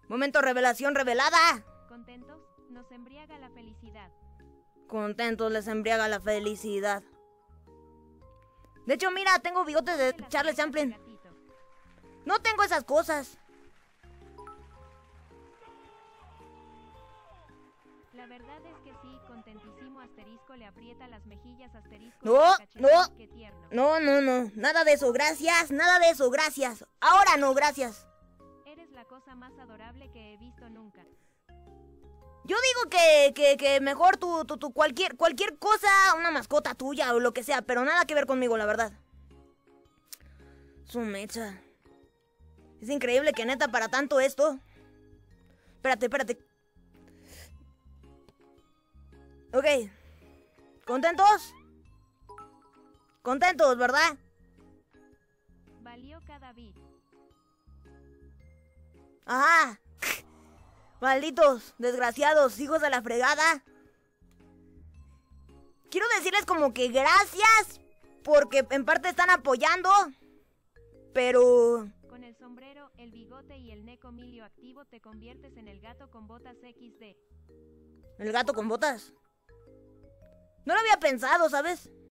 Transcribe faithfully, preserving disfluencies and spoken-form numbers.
Momento revelación revelada. Contentos, nos embriaga la felicidad. Contentos les embriaga la felicidad. De hecho, mira, tengo bigotes de Charles Chaplin. No tengo esas cosas. La verdad es que sí, contentísimo asterisco le aprieta las mejillas asterisco. No, no, qué tierno. no, no, no, nada de eso, gracias, nada de eso, gracias. Ahora no, gracias. Eres la cosa más adorable que he visto nunca. Yo digo que, que, que mejor tu, tu, tu cualquier, cualquier cosa, una mascota tuya o lo que sea, pero nada que ver conmigo, la verdad. Su mecha. Es increíble que neta para tanto esto. Espérate, espérate. Ok. ¿Contentos? Contentos, ¿verdad? Valió cada bit. Ajá. Malditos, desgraciados, hijos de la fregada. Quiero decirles como que gracias, porque en parte están apoyando, pero... Con el sombrero, el bigote y el necomilio activo te conviertes en el gato con botas equis de. ¿El gato con botas? No lo había pensado, ¿sabes?